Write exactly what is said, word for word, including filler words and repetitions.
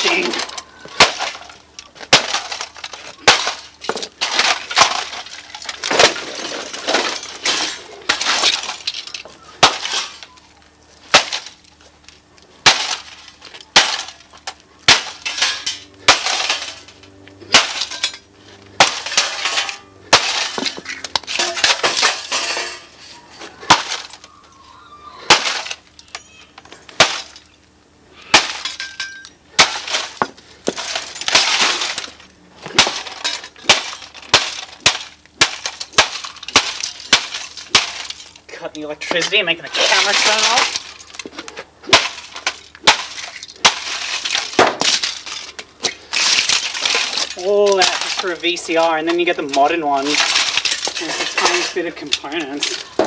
machine. Cutting the electricity and making the camera turn off. All that just for a V C R, and then you get the modern one, and it's a tiny bit of components.